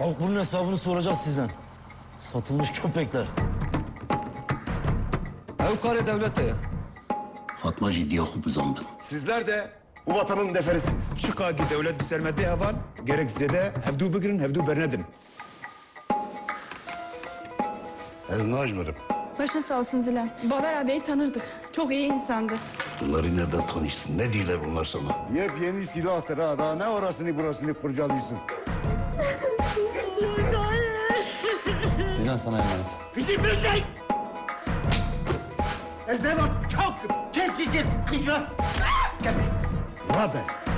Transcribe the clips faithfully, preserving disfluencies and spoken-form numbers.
Halk bunun hesabını soracak sizden. Satılmış köpekler. Evkare devlete ya. Fatma ciddiye kupuzandım. Sizler de bu vatanın neferisiniz. Şikagi devlet bir sermet bir heval, gerekse de hevdu bigirin, hevdu bernedin. Ez najmırım. Başın sağ olsun Zilem. Baver ağabeyi tanırdık. Çok iyi insandı. Bunları nereden tanıştın? Ne diyorlar bunlar sana? Yepyeni silahtır ha, daha ne orasını burasını kurcalıyorsun. Zilan sana emanet. Bizim bilsey! Ez ne var çok kesici kızlar. Gel. Ne haber?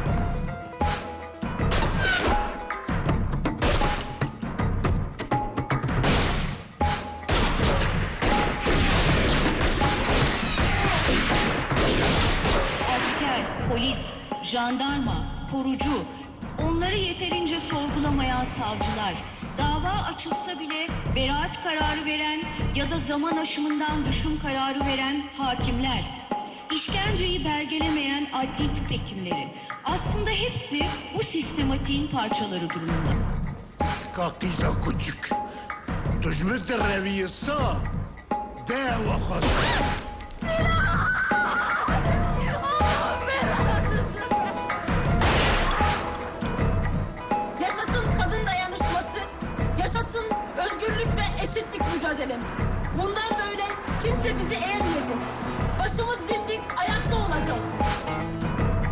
Asker, polis, jandarma, korucu, onları yeterince sorgulamayan savcılar, dava açılsa bile beraat kararı veren ya da zaman aşımından düşüm kararı veren hakimler, işkenceyi belgelemeyen adli tıp hekimleri, aslında hepsi bu sistematiğin parçaları durumunda. Kakiza küçük. Tujmük de reviyesa. De vakit. Yaşasın kadın dayanışması, yaşasın özgürlük ve eşitlik mücadelemiz. Bundan böyle kimse bizi eğemeyecek. Başımız dimdik ayakta olacağız.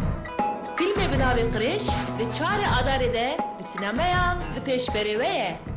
فیلم بناو قریش به چهار آذر ده به سینمایان به پیش بره.